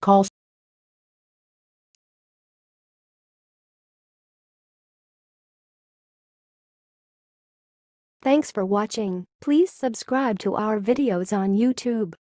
Calls. Thanks for watching. Please subscribe to our videos on YouTube.